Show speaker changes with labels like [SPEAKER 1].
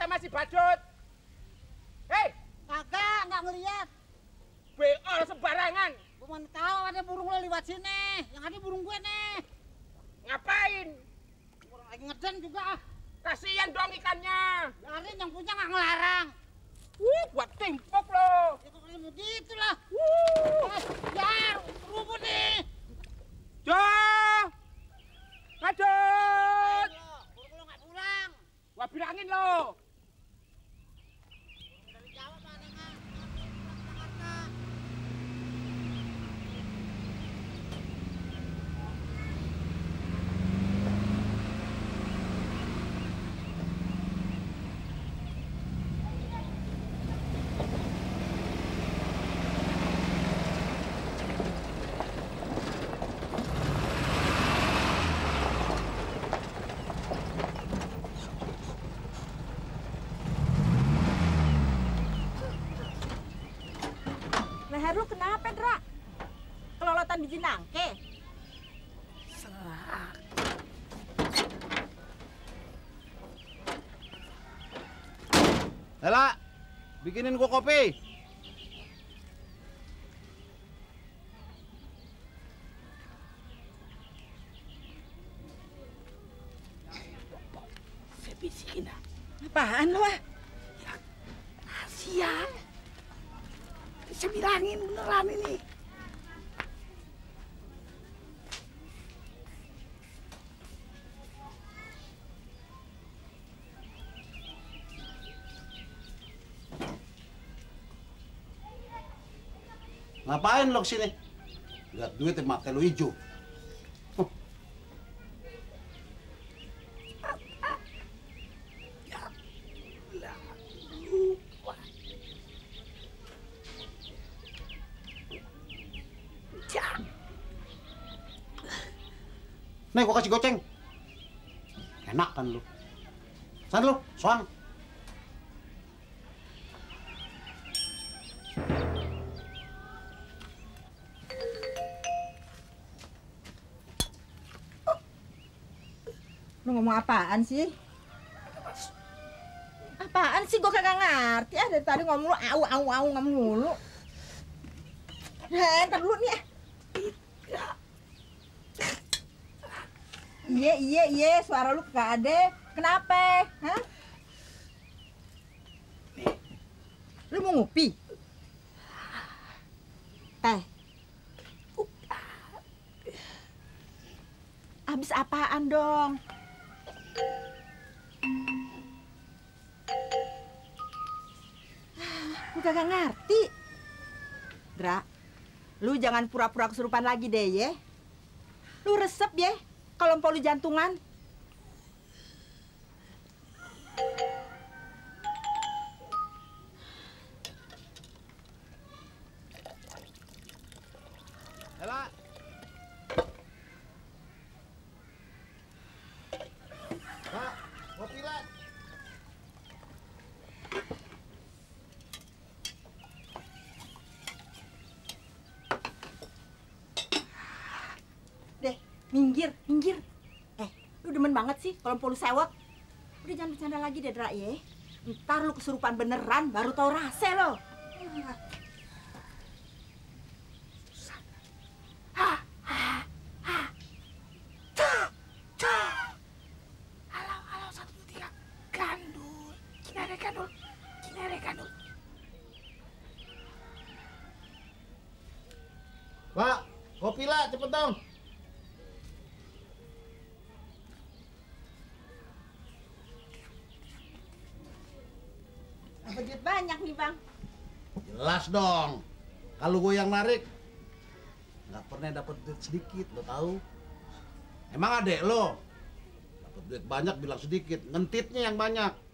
[SPEAKER 1] sama si Badut? Hei!
[SPEAKER 2] Kagak, nggak ngeliat.
[SPEAKER 1] Beol sembarangan.
[SPEAKER 2] Gue mana tahu ada burung lo lewat sini. Yang ada burung gue nih.
[SPEAKER 1] Ngapain?
[SPEAKER 2] Burung lagi ngeden juga.
[SPEAKER 1] Kasihan dong ikannya.
[SPEAKER 2] Biarin yang punya nggak ngelarang.
[SPEAKER 1] Buat timpuk lo.
[SPEAKER 2] Ya kok kayak begitu lah. Ya, rumput nih.
[SPEAKER 1] Joh! Badut!
[SPEAKER 2] Burung lo nggak pulang.
[SPEAKER 1] Gua bilangin lo.
[SPEAKER 2] Dari Jawa mana nggak? Pulang ke Jakarta.
[SPEAKER 3] Leher lu kenapa, Dra? Kelolotan biji nangke?
[SPEAKER 4] Serak.
[SPEAKER 5] Ela, bikinin gua kopi.
[SPEAKER 4] Saya bisikin dah.
[SPEAKER 3] Apaan lu, ah?
[SPEAKER 4] Rahasia. Saya bilangin beneran ini.
[SPEAKER 5] Ngapain lo kesini? Lihat duit mata lo hijau. Nih, gua kasih goceng. Enak kan lu? San lu, soang.
[SPEAKER 3] Lu ngomong apaan sih? Apaan sih? Gua kagak ngerti. Dari tadi ngomong lu au ngomong mulu. Ntar dulu nih. Iya, suara lu kagak ada. Kenapa? Hah? Lu mau ngopi? Habis apaan dong? Lu kagak ngerti. Dra, lu jangan pura-pura kesurupan lagi deh ya. Lu resep ya kalau empok lu jantungan.
[SPEAKER 5] Ela. Pak, kopi lah.
[SPEAKER 3] Deh, minggir. Lu demen banget sih kalau empok lu sewot. Udah jangan bercanda lagi deh, Dra ya. Ntar lu kesurupan beneran baru tau rasa lo.
[SPEAKER 4] Halo, 1, 2, 3. Gandul. Cinere gandul.
[SPEAKER 5] Pak, kopi lah, cepet dong.
[SPEAKER 3] Apa duit banyak nih, Bang?
[SPEAKER 5] Jelas dong. Kalau gue yang narik, nggak pernah dapat duit sedikit, lo tahu? Emang adek lo dapat duit banyak bilang sedikit, ngentitnya yang banyak.